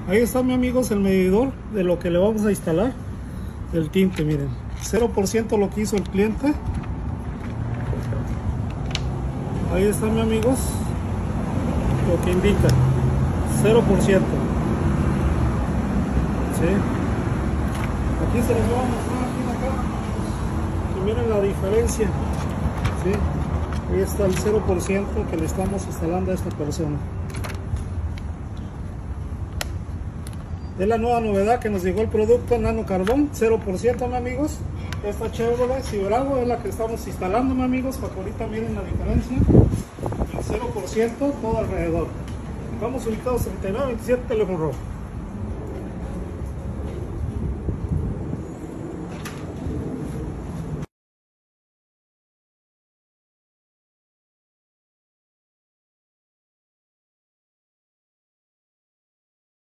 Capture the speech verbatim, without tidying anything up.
Ahí está, mi amigos, el medidor de lo que le vamos a instalar. El tinte, miren, cero por ciento lo que hizo el cliente. Ahí está, mi amigos, lo que indica cero por ciento. ¿Sí? Aquí se les va a mostrar aquí en acá, que miren la diferencia. ¿Sí? Ahí está el cero por ciento que le estamos instalando a esta persona. Es la nueva novedad que nos llegó el producto Nano Carbón, cero por ciento, mi amigos. Esta Chevrolet Silverado es la que estamos instalando, mi amigos, para que ahorita miren la diferencia. El cero por ciento todo alrededor. Vamos ubicados en treinta y nueve veintisiete Teléfono Rojo.